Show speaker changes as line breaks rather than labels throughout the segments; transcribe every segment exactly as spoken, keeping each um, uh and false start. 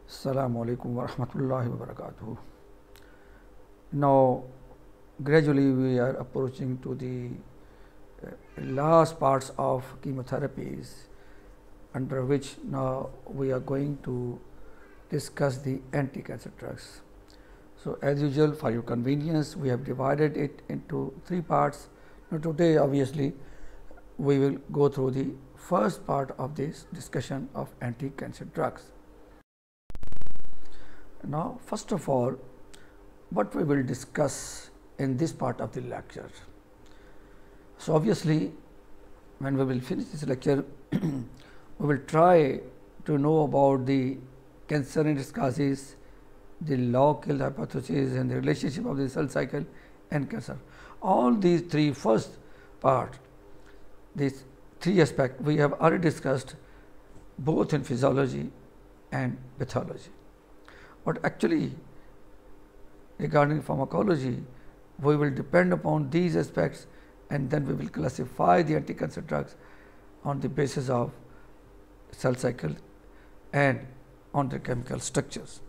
Assalamu alaikum wa rahmatullahi wa barakatuh. Now, gradually we are approaching to the uh, last parts of chemotherapies, under which now we are going to discuss the anti-cancer drugs. So, as usual, for your convenience, we have divided it into three parts. Now, today, obviously, we will go through the first part of this discussion of anti-cancer drugs. Now, first of all, what we will discuss in this part of the lecture. So, obviously, when we will finish this lecture, we will try to know about the cancer and its causes, the log-kill hypothesis, and the relationship of the cell cycle and cancer. All these three first part, these three aspects we have already discussed both in physiology and pathology. But actually, regarding pharmacology, we will depend upon these aspects, and then we will classify the anti-cancer drugs on the basis of cell cycle and on the chemical structures.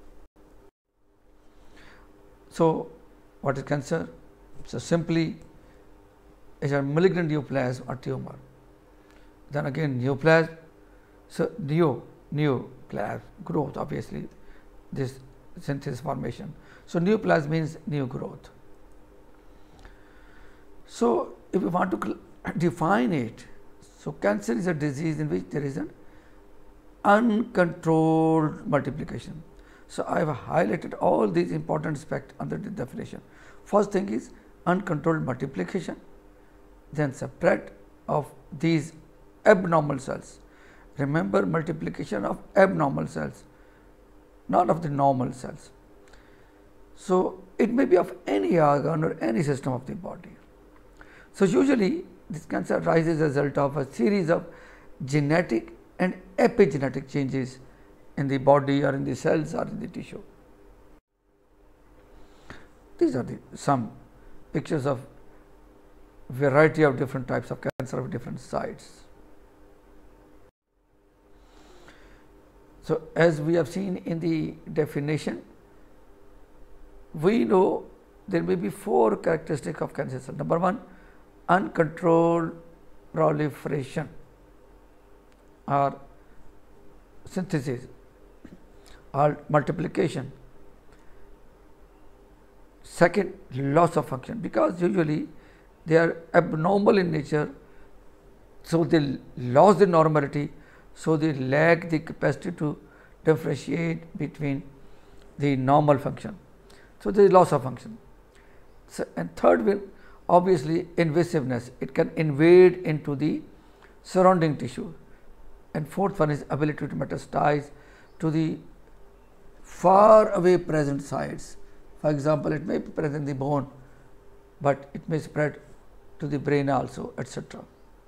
So, what is cancer? So, simply it is a malignant neoplasm or tumor. Then again neoplasm, so neo, neoplasm, growth, obviously, this synthesis formation. So, neoplasm means new growth. So, if we want to define it, so cancer is a disease in which there is an uncontrolled multiplication. So, I have highlighted all these important aspects under the definition. First thing is uncontrolled multiplication, then spread of these abnormal cells. Remember, multiplication of abnormal cells, not of the normal cells. So, it may be of any organ or any system of the body. So, usually this cancer arises as a result of a series of genetic and epigenetic changes in the body or in the cells or in the tissue. These are the some pictures of variety of different types of cancer of different sites. So, as we have seen in the definition, we know there may be four characteristics of cancer cell. Number one, uncontrolled proliferation or synthesis or multiplication. Second, loss of function, because usually they are abnormal in nature, so they lose the normality, so they lack the capacity to differentiate between the normal function. So, there is loss of function. So, and third will obviously invasiveness, it can invade into the surrounding tissue. And fourth one is ability to metastasize to the far away present sites. For example, it may be present in the bone, but it may spread to the brain also, et cetera.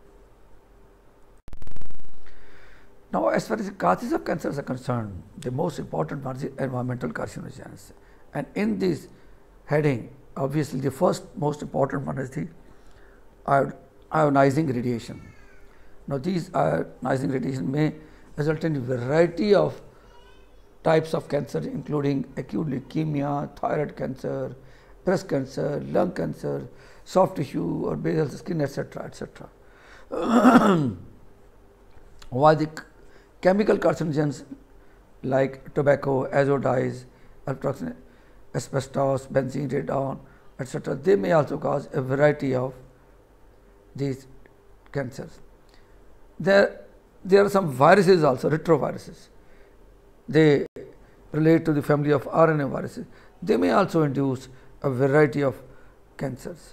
Now, as far as the causes of cancer are concerned, the most important one is environmental carcinogens. And in this heading, obviously, the first most important one is the ionizing radiation. Now, these ionizing radiation may result in a variety of types of cancer, including acute leukemia, thyroid cancer, breast cancer, lung cancer, soft tissue or basal skin, et cetera, et cetera. While the chemical carcinogens like tobacco, azo dyes, alprazoxam, asbestos, benzene, radon, et cetera, they may also cause a variety of these cancers. There, there are some viruses also, retroviruses. They relate to the family of R N A viruses. They may also induce a variety of cancers.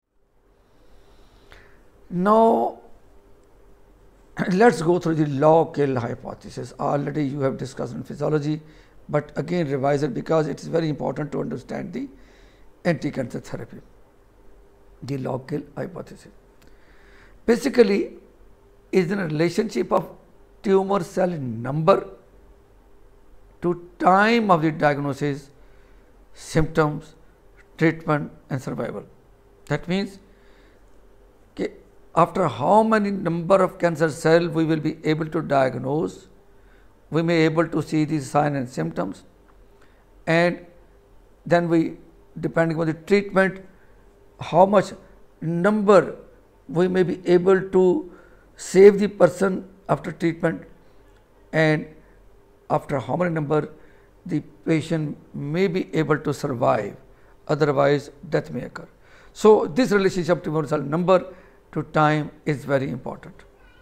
Now, let us go through the log-kill hypothesis. Already you have discussed in physiology, but again revise it because it is very important to understand the anti-cancer therapy, the log-kill hypothesis. Basically, is in a relationship of tumor cell number to time of the diagnosis, symptoms, treatment and survival. That means, okay, after how many number of cancer cells we will be able to diagnose we may able to see these signs and symptoms, and then we, depending on the treatment, how much number we may be able to save the person after treatment, and after how many number the patient may be able to survive, otherwise death may occur. So, this relationship to result number to time is very important.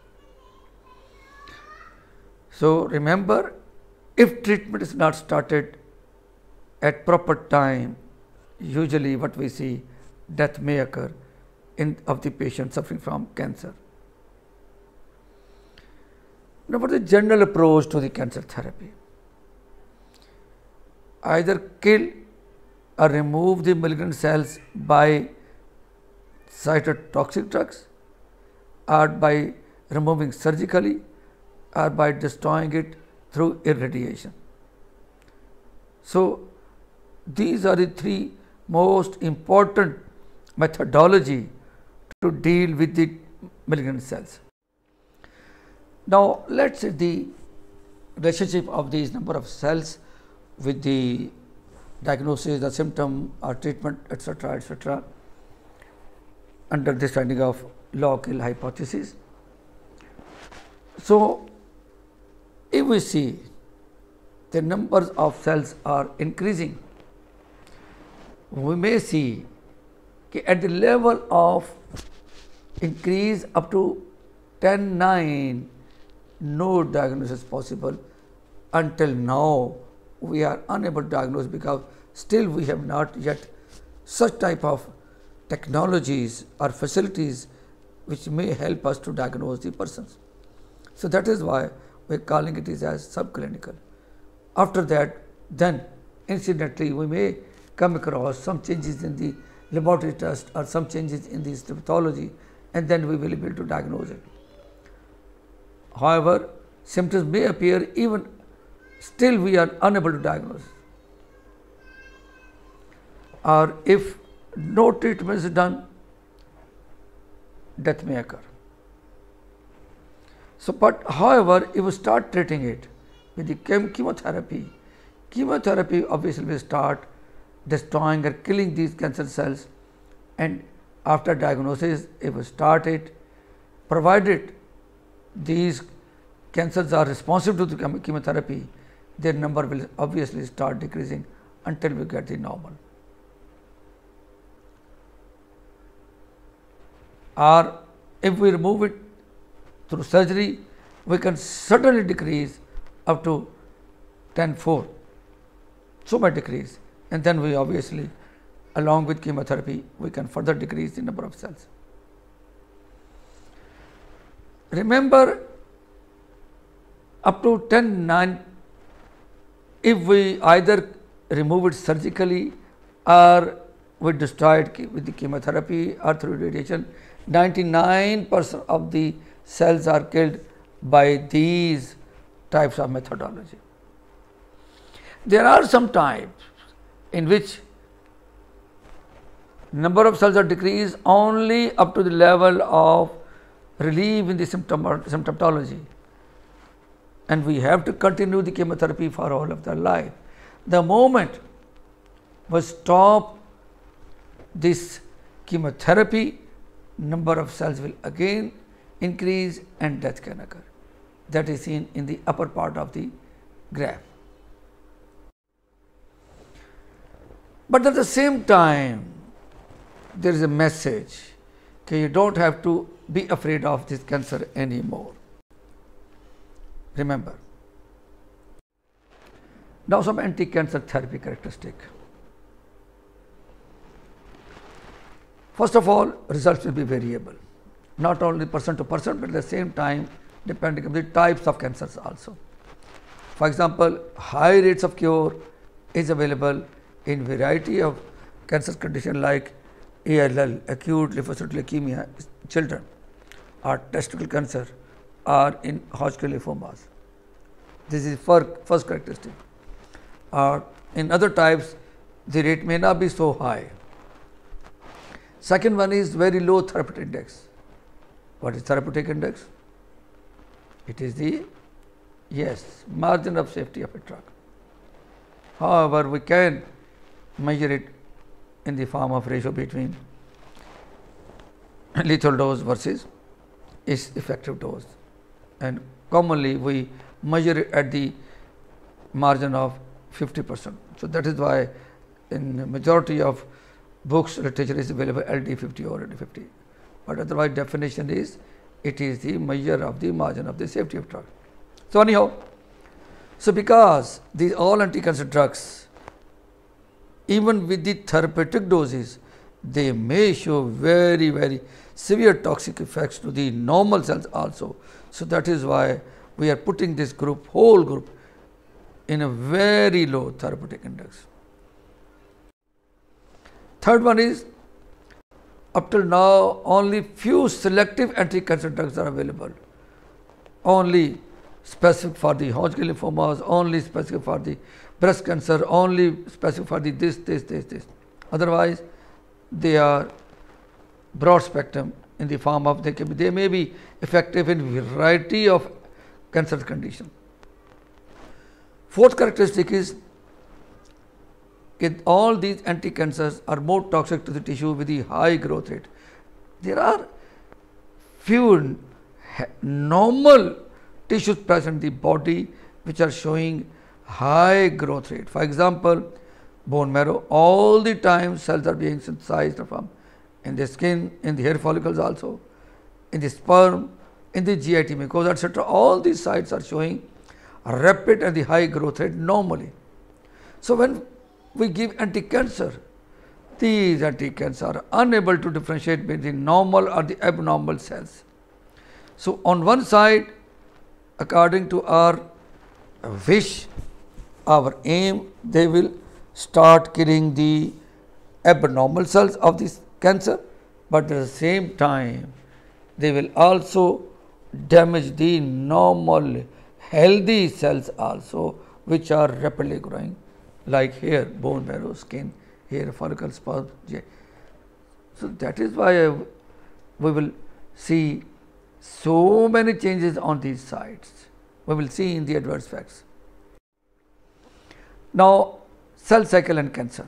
So, remember, if treatment is not started at proper time, usually what we see, death may occur in of the patient suffering from cancer. Now, what is the general approach to the cancer therapy? Either kill or remove the malignant cells by cytotoxic drugs, or by removing surgically, or by destroying it through irradiation. So, these are the three most important methodology to deal with the malignant cells. Now, let us see the relationship of these number of cells with the diagnosis, the symptom or treatment, etc., etc., under this finding of log-kill hypothesis. So, if we see the numbers of cells are increasing, we may see at the level of increase up to ten nine, no diagnosis possible. Until now, we are unable to diagnose because still we have not yet such type of technologies or facilities which may help us to diagnose the persons. So, that is why we are calling it is as subclinical. After that, then incidentally we may come across some changes in the laboratory test or some changes in the histopathology, and then we will be able to diagnose it. However, symptoms may appear, even still we are unable to diagnose. Or if no treatment is done, death may occur. So, but however, if we start treating it with the chem chemotherapy, chemotherapy obviously will start destroying or killing these cancer cells, and after diagnosis, if we start it, provided these cancers are responsive to the chemotherapy, their number will obviously start decreasing until we get the normal. Or if we remove it through surgery, we can certainly decrease up to ten fold, so much decrease, and then we obviously along with chemotherapy we can further decrease the number of cells. Remember, up to ten nine, if we either remove it surgically or we destroy it with the chemotherapy or through radiation, ninety-nine percent of the cells are killed by these types of methodology. There are some types in which number of cells are decreased only up to the level of relief in the symptom or symptomatology, and we have to continue the chemotherapy for all of their life. The moment we stop this chemotherapy, number of cells will again increase and death can occur. That is seen in the upper part of the graph. But at the same time, there is a message that you don't have to be afraid of this cancer anymore. Remember. Now, some anti-cancer therapy characteristic. First of all, results will be variable, not only person to person, but at the same time depending on the types of cancers also. For example, high rates of cure is available in variety of cancer conditions like A L L, acute lymphocytic leukemia, children, or testicle cancer, or in Hodgkin lymphomas. This is first characteristic. Or in other types, the rate may not be so high. Second one is very low therapeutic index. What is therapeutic index? It is the Yes, margin of safety of a drug. However, we can measure it in the form of ratio between lethal dose versus its effective dose, and commonly we measure it at the margin of fifty percent. So, that is why in the majority of books literature is available L D fifty or L D fifty, but otherwise definition is it is the measure of the margin of the safety of drug. So, anyhow, so because these all anti-cancer drugs, even with the therapeutic doses, they may show very very severe toxic effects to the normal cells also. So, that is why we are putting this group, whole group, in a very low therapeutic index. Third one is, up till now only few selective anti-cancer drugs are available, only specific for the Hodgkin lymphomas, only specific for the breast cancer, only specific for the this, this, this, this. Otherwise, they are broad spectrum in the form of, they, can be, they may be effective in variety of cancer condition. Fourth characteristic is that all these anti-cancers are more toxic to the tissue with the high growth rate. There are few normal tissues present in the body which are showing high growth rate. For example, bone marrow, all the time cells are being synthesized from in the skin, in the hair follicles also, in the sperm, in the G I T mucosa, et cetera. All these sites are showing a rapid and the high growth rate normally. So, when we give anti-cancer, these anti-cancer are unable to differentiate between normal or the abnormal cells. So, on one side, according to our wish, our aim, they will start killing the abnormal cells of this cancer, but at the same time they will also damage the normal healthy cells also, which are rapidly growing, like hair, bone marrow, skin, hair follicles, sperm. So, that is why we will see so many changes on these sites. We will see in the adverse effects. Now, cell cycle and cancer.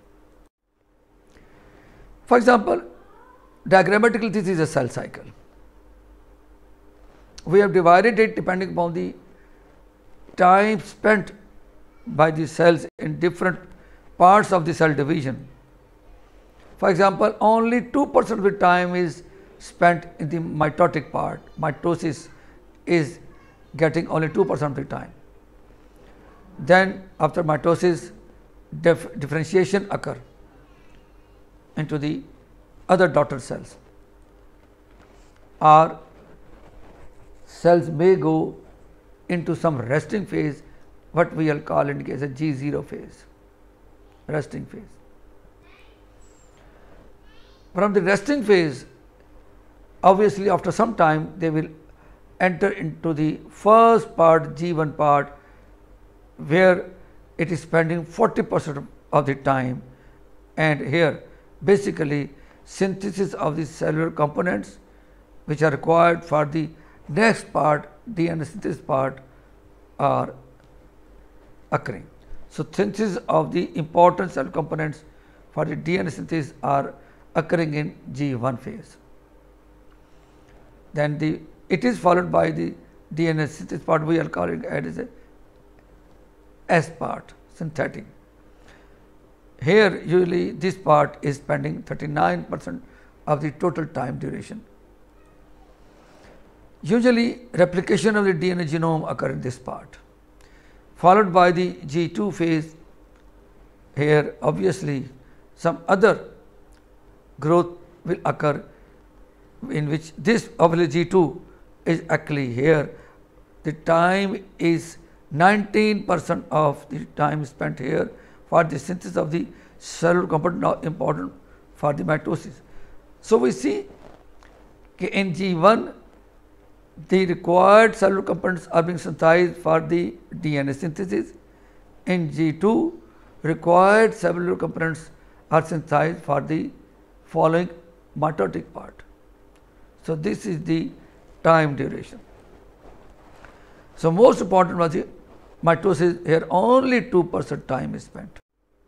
For example, diagrammatically this is a cell cycle. We have divided it depending upon the time spent by the cells in different parts of the cell division. For example, only two percent of the time is spent in the mitotic part. Mitosis is getting only two percent of the time. Then after mitosis, dif differentiation occur into the other daughter cells, or cells may go into some resting phase, what we will call it as a G zero phase, resting phase. From the resting phase, obviously after some time they will enter into the first part, G one part, where it is spending forty percent of the time, and here basically synthesis of the cellular components which are required for the next part, D N A synthesis part, are occurring. So, synthesis of the important cell components for the D N A synthesis are occurring in G one phase. Then the it is followed by the D N A synthesis part, we are calling it as a S part, synthetic. Here usually this part is spending thirty-nine percent of the total time duration. Usually replication of the D N A genome occur in this part, followed by the G two phase. Here obviously some other growth will occur, in which this obviously G two is actually here. The time is nineteen percent of the time spent here for the synthesis of the cellular component, now important for the mitosis. So, we see in G one the required cellular components are being synthesized for the D N A synthesis. In G two, required cellular components are synthesized for the following mitotic part. So, this is the time duration. So, most important was the mitosis. Here only two percent time is spent.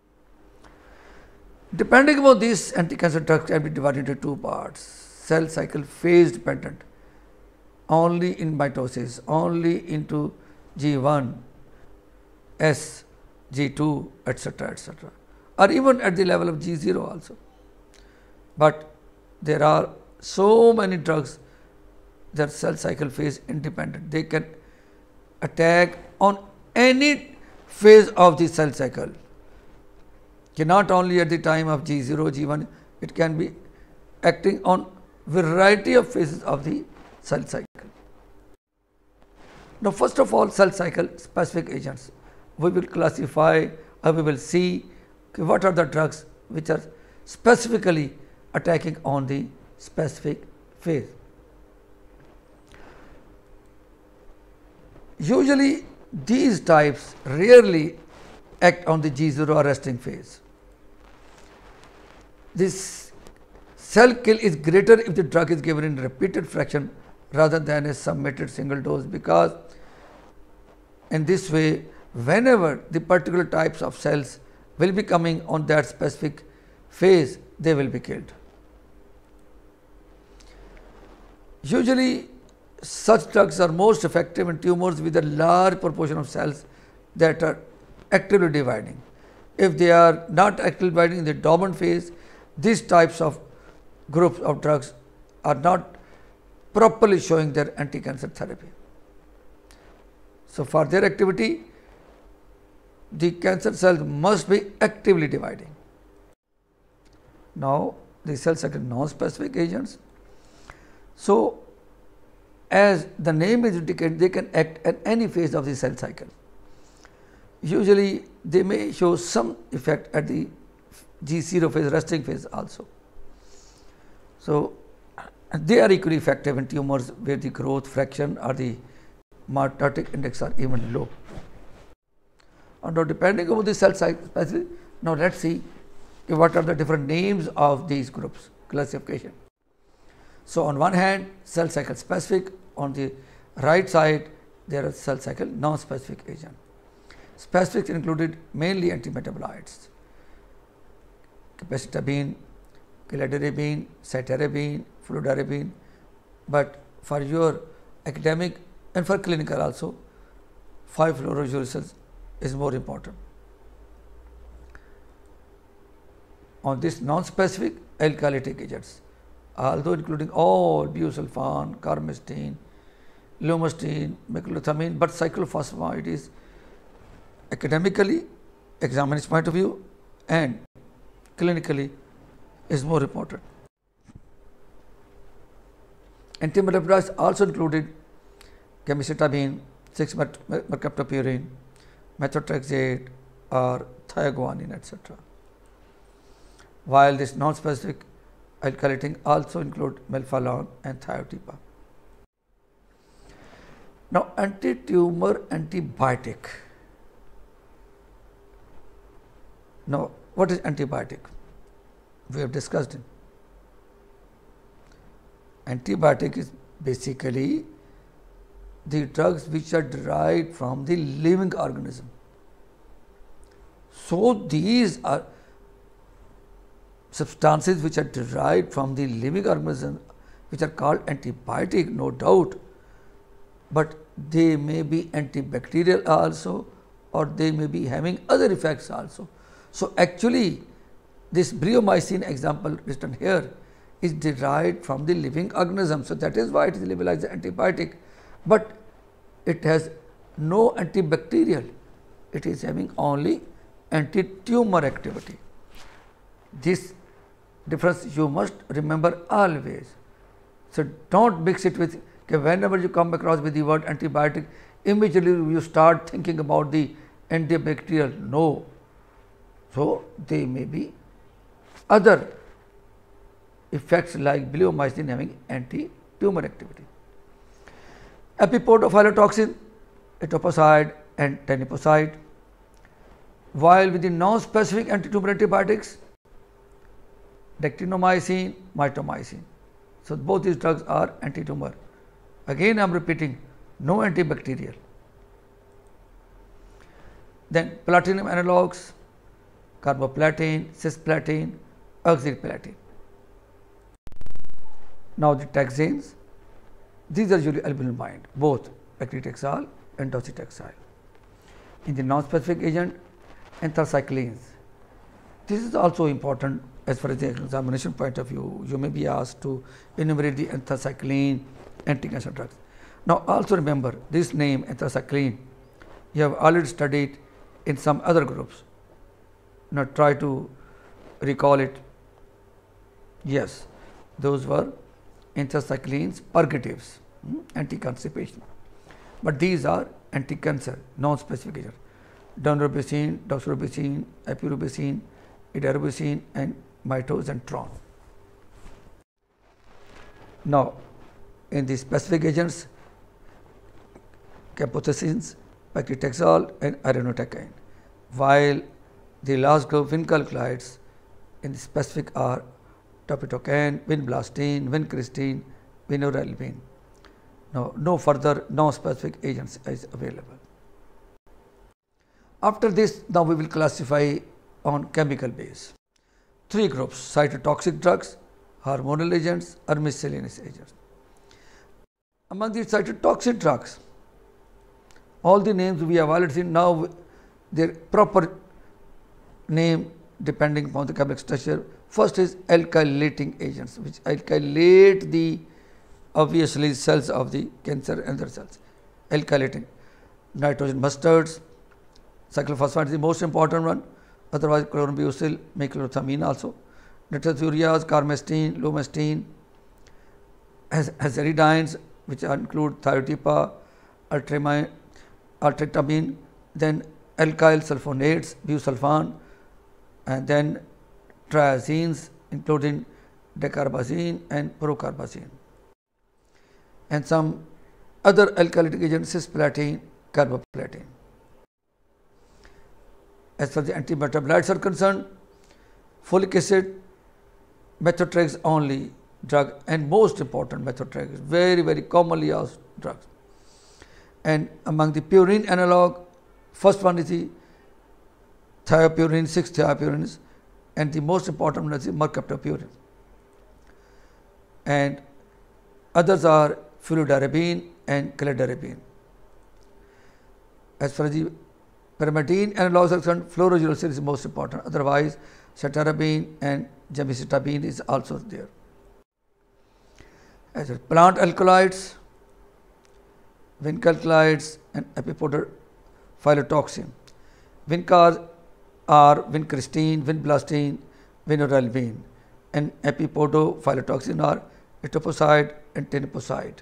Depending upon these, anti-cancer drugs can be divided into two parts: cell cycle phase dependent, only in mitosis, only into G one, S, G two, et cetera, et cetera, or even at the level of G zero also. But there are so many drugs that are cell cycle phase independent. They can attack on any phase of the cell cycle. Not only at the time of G zero, G one, it can be acting on variety of phases of the cell cycle. Now, first of all, cell cycle specific agents. We will classify or we will see what are the drugs which are specifically attacking on the specific phase. Usually, these types rarely act on the G zero or resting phase. This cell kill is greater if the drug is given in repeated fraction rather than a submitted single dose, because in this way, whenever the particular types of cells will be coming on that specific phase, they will be killed. Usually, such drugs are most effective in tumors with a large proportion of cells that are actively dividing. If they are not actively dividing in the dormant phase, these types of groups of drugs are not properly showing their anti-cancer therapy. So, for their activity, the cancer cells must be actively dividing. Now, the cell cycle non-specific agents. So, as the name is indicated, they can act at any phase of the cell cycle. Usually, they may show some effect at the G zero phase, resting phase also. So, they are equally effective in tumors where the growth fraction or the mitotic index are even low. And now, depending on the cell cycle, now let us see what are the different names of these groups classification. So, on one hand, cell cycle specific, on the right side there are cell cycle non-specific agent. Specifics included mainly antimetabolites, capecitabine, cladribine, cytarabine, fludarabine, but for your academic and for clinical also, five fluorouracils is more important. On this non-specific, alkylating agents, although including all busulfan, carmestine, lomustine, meclothamine, but cyclophosphamide is academically, examination point of view, and clinically is more important. Antimetabolites also included capecitabine, six mercaptopurine, methotrexate or thioguanine, et cetera. While this non-specific alkylating also include melphalan and thiotepa. Now, anti-tumor antibiotic. Now, what is antibiotic? We have discussed it. Antibiotic is basically the drugs which are derived from the living organism. So, these are substances which are derived from the living organism, which are called antibiotic, no doubt, but they may be antibacterial also, or they may be having other effects also. So, actually this briomycin example written here is derived from the living organism. So, that is why it is labeled as antibiotic, but it has no antibacterial, it is having only anti-tumor activity. This difference you must remember always. So, do not mix it with, okay, whenever you come across with the word antibiotic, immediately you start thinking about the antibacterial. No. So, they may be other effects like bleomycin having anti-tumor activity. Epipode of halotoxin, etoposide and teniposide. While with the non-specific anti-tumor antibiotics, dactinomycin, mitomycin. So, both these drugs are anti-tumor. Again I am repeating, no antibacterial, Then platinum analogues, carboplatin, cisplatin, oxaliplatin. Now the taxanes, these are usually albumin-bound, both paclitaxel and docetaxel. In the non-specific agent, anthracyclines. This is also important as far as the examination point of view. You may be asked to enumerate the anthracycline anti-cancer drugs. Now also remember this name anthracycline, you have already studied in some other groups. Now try to recall it. Yes, those were anthracyclines purgatives, hmm, anti-constipation. But these are anti-cancer, non-specific agents. Daunorubicin, doxorubicin, epirubicin, idarubicin and mitozentron. Now, in the specific agents, camptothecins, paclitaxel and irinotecan, while the last group vinculclides in the specific are topitocan, vinblastine, vincristine, vinorelbine. Now, no further non-specific agents is available. After this, now we will classify on chemical base. Three groups: cytotoxic drugs, hormonal agents, or miscellaneous agents. Among these cytotoxic drugs, all the names we have already seen, now their proper name depending upon the chemical structure. First is alkylating agents, which alkylate the obviously cells of the cancer and other cells. Alkylating, nitrogen mustards, cyclophosphamide is the most important one, otherwise chlorambucil, meclothamine also, nitrosurias, carmestine, lomestine, aziridines, which include thiotepa, ultramine, ultratamine, then alkyl sulfonates, busulfan, and then triazines including dacarbazine and procarbazine, and some other alkylating agents, cisplatin, carboplatin. As far as the antimetabolites are concerned, folic acid, methotrexate only drug, and most important methotrexate, very very commonly used drugs. And among the purine analog, first one is the thiopurine, six thiopurines, and the most important one is the mercaptopurine. And others are fludarabine and cladribine. As far as the pyrimidine analogs are concerned, fluorouracil is most important. Otherwise, cetarabine and gemcitabine is also there. As plant alkaloids, vinculclides and epipoda phytotoxin. Vincars are vincristine, vinblastine, vinorelbine, and epipodophytotoxin are etoposide and teniposide.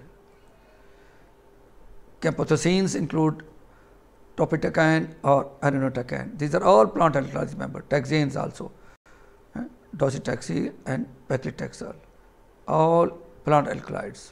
Camptothecins include topitocan or irinotecan. These are all plant alkaloids, remember, taxanes also, eh? docetaxel and paclitaxel, all plant alkaloids.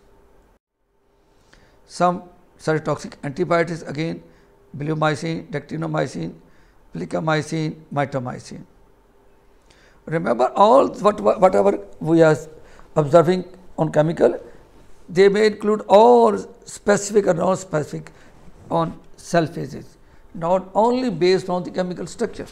Some cytotoxic antibiotics, again, bleomycin, dactinomycin, plicamycin, mitomycin. Remember, all what, whatever we are observing on chemical, they may include all specific or non-specific on cell phases, not only based on the chemical structure.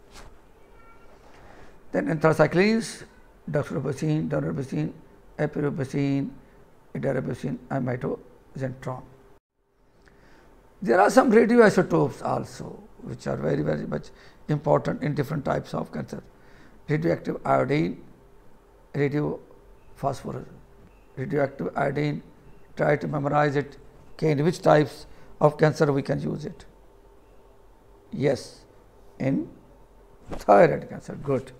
Then anthracyclines, doxorubicin, daunorubicin, epirubicin, idarubicin, and mitozentron. There are some radioisotopes also, which are very very much important in different types of cancer. Radioactive iodine, radiophosphorus. Radioactive iodine, try to memorize it. Okay, in which types of cancer we can use it? Yes, in thyroid cancer. Good.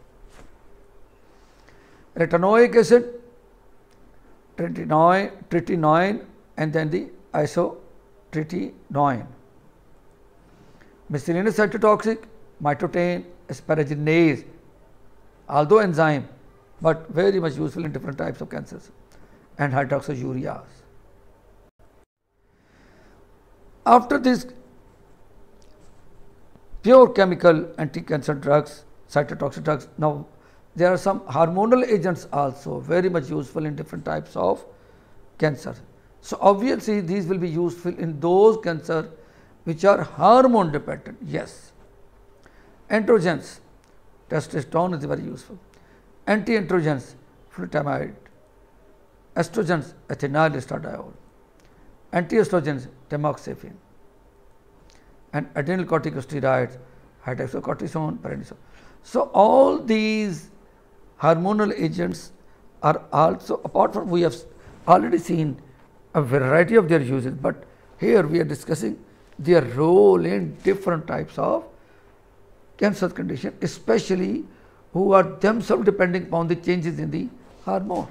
Retinoic acid, tretinoin, tretinoin, and then the isotretinoin. Miscellaneous cytotoxic, mitotane, asparaginase, although enzyme, but very much useful in different types of cancers, and hydroxyureas. After this, pure chemical anti-cancer drugs, cytotoxic drugs, now there are some hormonal agents also very much useful in different types of cancer. So obviously these will be useful in those cancer which are hormone dependent. Yes, Androgens, testosterone is very useful. Anti-androgens, flutamide. Estrogens, ethinyl estradiol. Anti-estrogens, tamoxifen. And adrenal corticosteroids, hydroxycortisone, prednisone. So, all these hormonal agents are also, apart from we have already seen a variety of their uses, but here we are discussing their role in different types of cancer condition, especially who are themselves depending upon the changes in the hormone.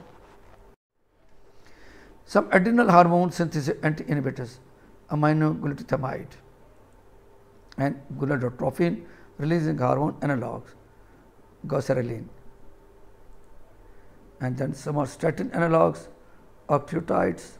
Some adrenal hormone synthesis anti-inhibitors, aminoglutamide and gonadotropin releasing hormone analogues, goserelin, and then some are statin analogues, octreotides,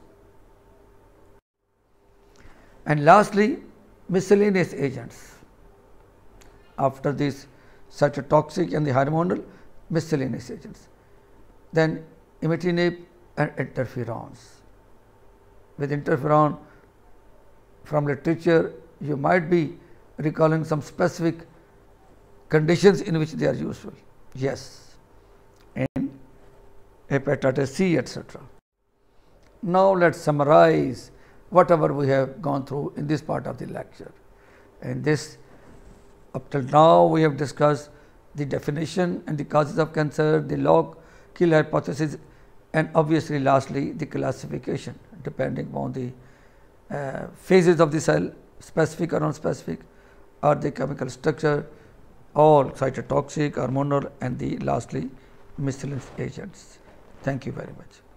and lastly miscellaneous agents. After these cytotoxic and the hormonal, miscellaneous agents, then imatinib and interferons. With interferon, from literature you might be recalling some specific conditions in which they are useful. Yes, in hepatitis C, et cetera. Now let us summarize whatever we have gone through in this part of the lecture. In this, up till now we have discussed the definition and the causes of cancer, the log-kill hypothesis, and obviously lastly the classification depending upon the uh, phases of the cell, specific or non-specific, or the chemical structure, all cytotoxic, hormonal, and the lastly miscellaneous agents. Thank you very much.